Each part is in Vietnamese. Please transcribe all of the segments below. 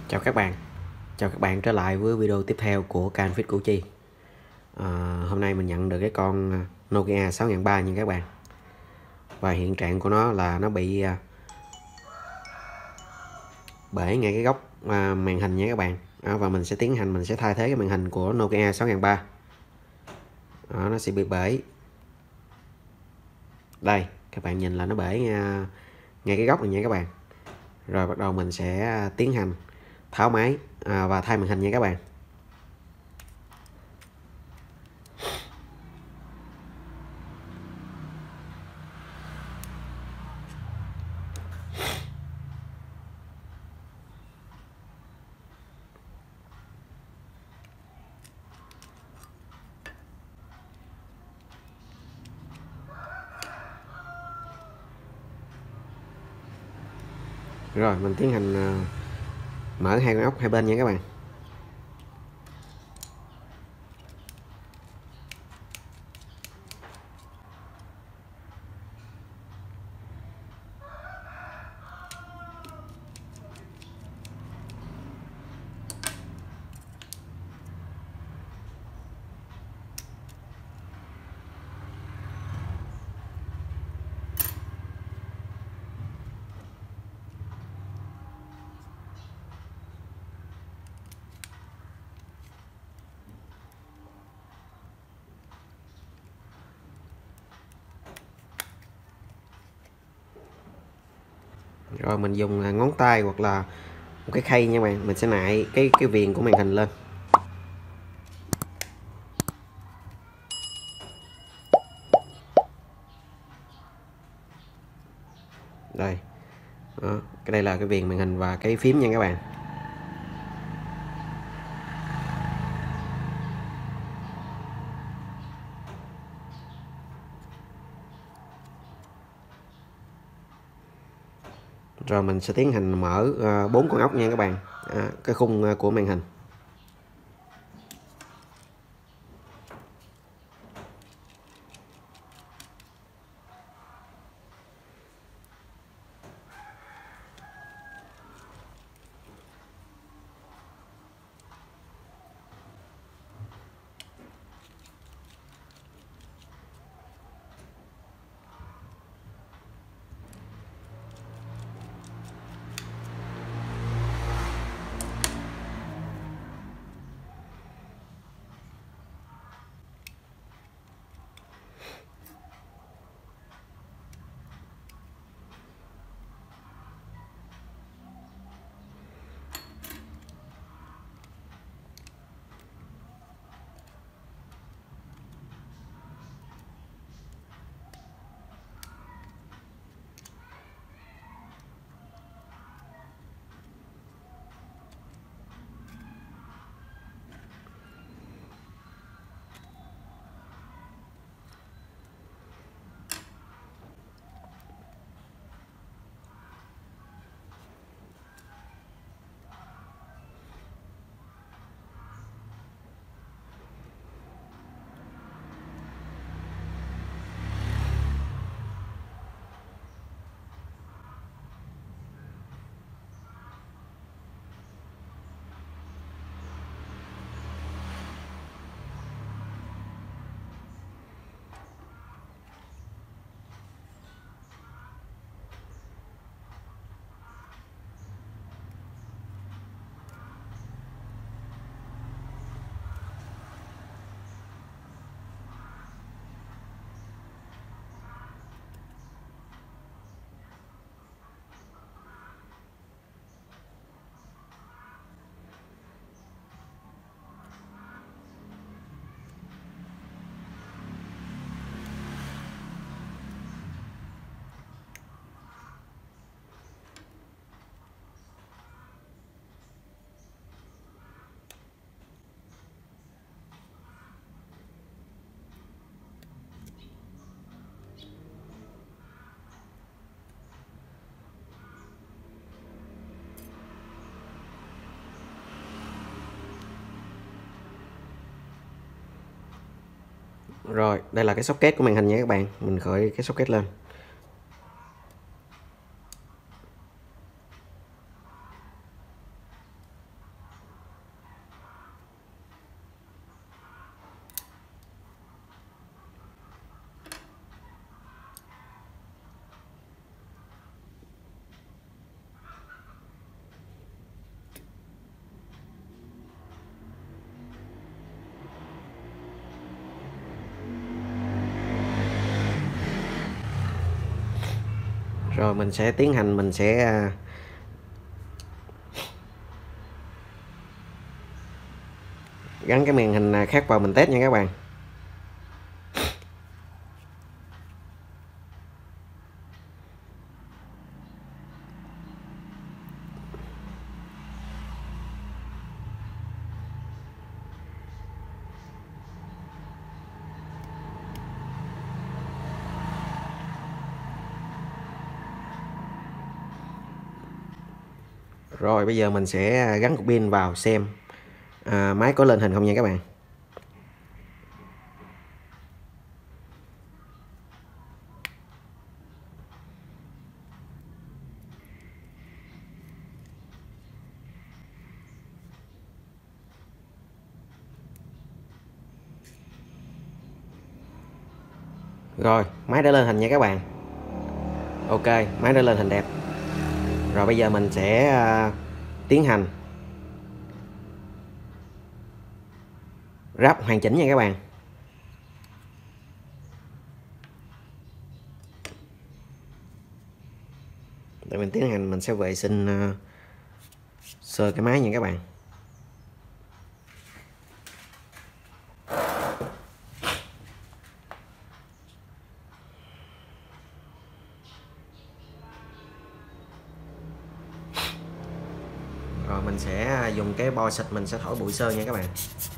Chào các bạn trở lại với video tiếp theo của kênh Fit Củ Chi. Hôm nay mình nhận được cái con Nokia 6300 nha các bạn. Và hiện trạng của nó là nó bị bể ngay cái góc màn hình nha các bạn. Và mình sẽ thay thế cái màn hình của Nokia 6300. Nó sẽ bị bể. Đây, các bạn nhìn là nó bể ngay cái góc này nha các bạn. Rồi bắt đầu mình sẽ tiến hành tháo máy và thay màn hình nha các bạn. Rồi mình tiến hành mở hai con ốc hai bên nha các bạn. Rồi mình dùng ngón tay hoặc là một cái khay nha bạn, mình sẽ nại cái viền của màn hình lên. Đây. Đó, cái đây là cái viền màn hình và cái phím nha các bạn. Rồi mình sẽ tiến hành mở 4 con ốc nha các bạn. Cái khung của màn hình. Rồi, đây là cái socket của màn hình nha các bạn. Mình khởi cái socket lên. Rồi mình sẽ tiến hành mình sẽ gắn cái màn hình khác vào mình test nha các bạn. Rồi bây giờ mình sẽ gắn cục pin vào xem máy có lên hình không nha các bạn. Rồi máy đã lên hình nha các bạn. Ok, máy đã lên hình đẹp. Rồi bây giờ mình sẽ tiến hành ráp hoàn chỉnh nha các bạn. Để mình tiến hành mình sẽ vệ sinh sơ cái máy nha các bạn. Rồi mình sẽ dùng cái bo xịt mình sẽ thổi bụi sơn nha các bạn.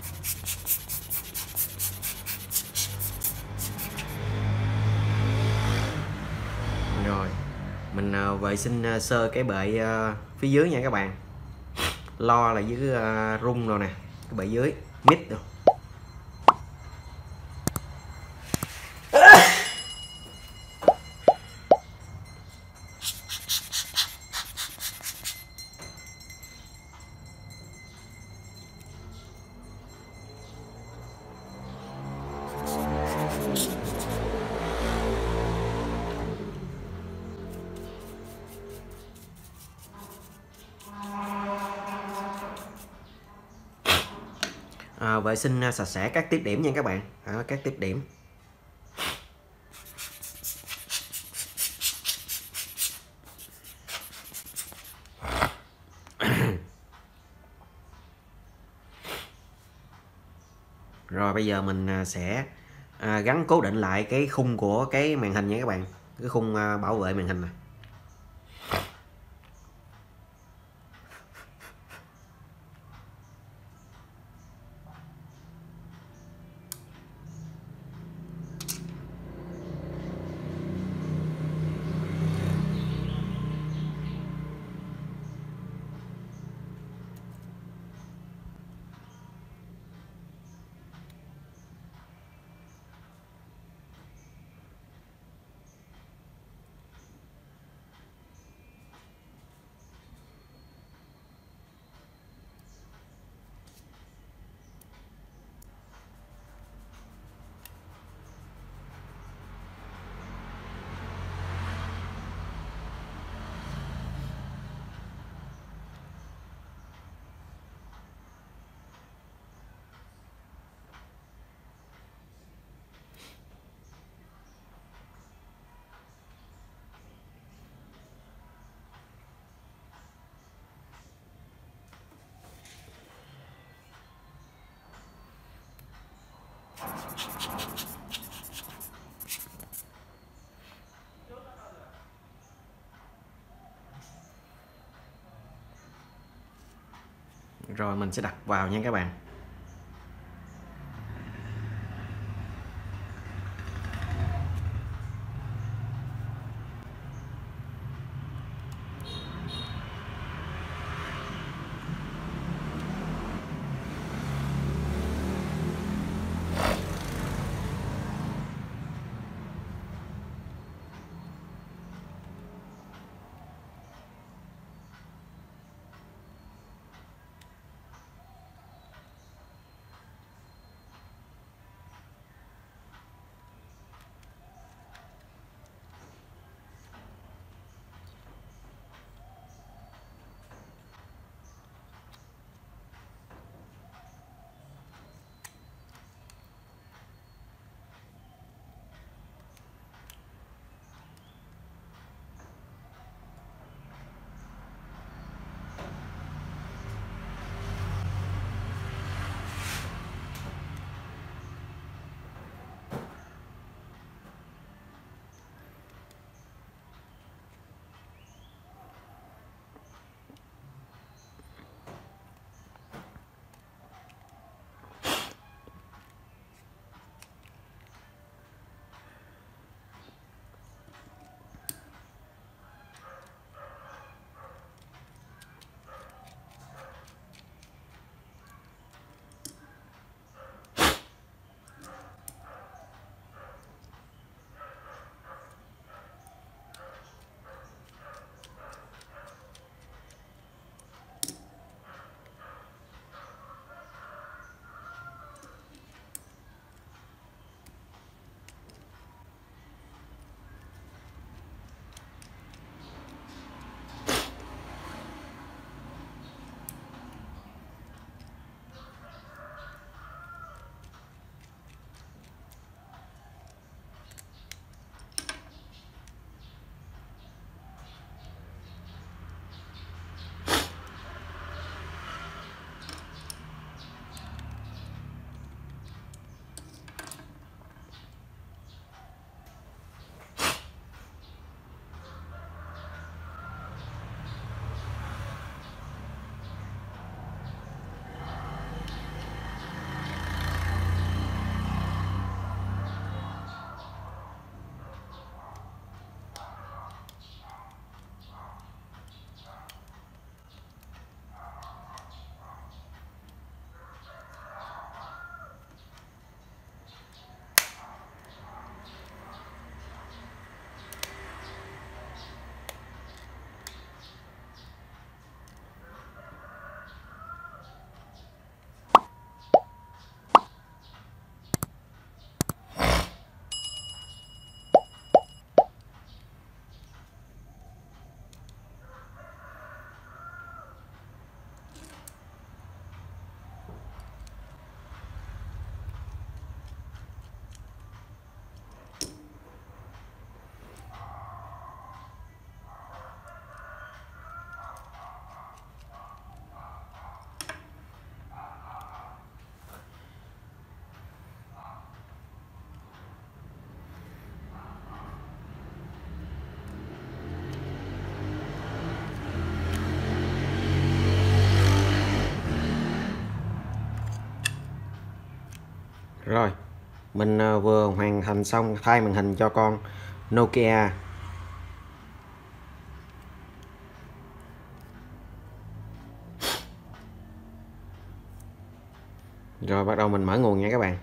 Rồi mình vệ sinh sơ cái bệ phía dưới nha các bạn. Lo là dưới rung rồi nè, cái bệ dưới mít rồi. Vệ sinh sạch sẽ các tiếp điểm nha các bạn. Các tiếp điểm. Rồi bây giờ mình sẽ gắn cố định lại cái khung của cái màn hình nha các bạn, cái khung bảo vệ màn hình này. Rồi mình sẽ đặt vào nha các bạn. Rồi, mình vừa hoàn thành xong thay màn hình cho con Nokia. Rồi bắt đầu mình mở nguồn nha các bạn.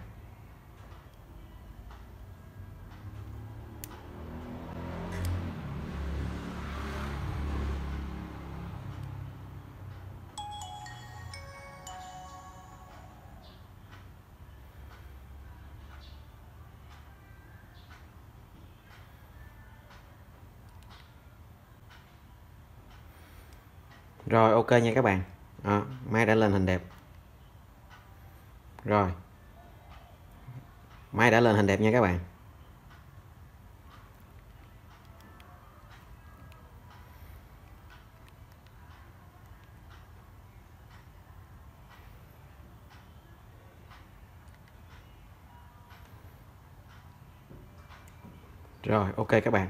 Rồi ok nha các bạn. Đó, máy đã lên hình đẹp. Rồi, máy đã lên hình đẹp nha các bạn. Rồi ok các bạn.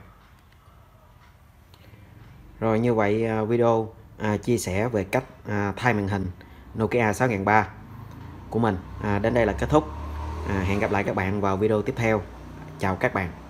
Rồi như vậy video chia sẻ về cách thay màn hình Nokia 6300 của mình đến đây là kết thúc. Hẹn gặp lại các bạn vào video tiếp theo. Chào các bạn.